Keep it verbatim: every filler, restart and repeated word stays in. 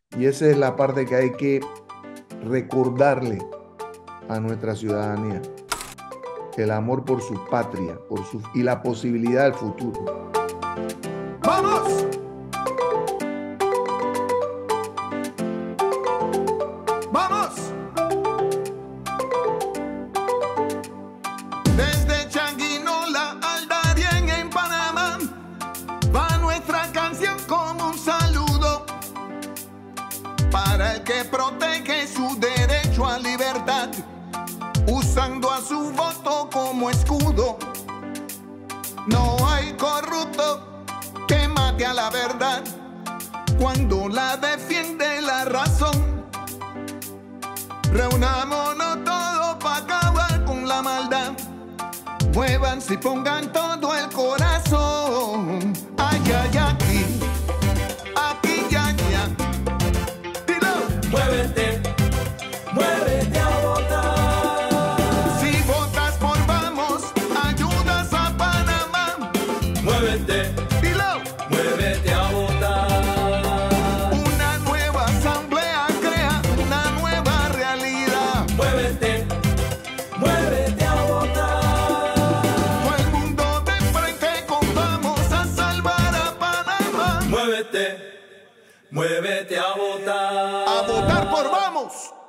Y esa es la parte que hay que recordarle a nuestra ciudadanía. El amor por su patria por su, y la posibilidad del futuro. ¡Vamos! ¡Vamos! Desde Changuinola al Darién en Panamá va nuestra canción como un saludo para el que protege su derecho a libertad, usando a su voto como escudo. No hay corrupto que mate a la verdad cuando la defiende la razón. Reunámonos todos para acabar con la maldad. Muévanse y pongan todo el corazón. Ay, ay, aquí, aquí, ya, ya. Dilo. Muévete, muévete a votar. Si votas por Vamos, ayudas a Panamá. Muévete, Dilo. muévete a votar. Una nueva asamblea crea una nueva realidad. Muévete, muévete a votar. Todo el mundo de frente con Vamos a salvar a Panamá. Muévete, muévete a votar. A votar por Vamos.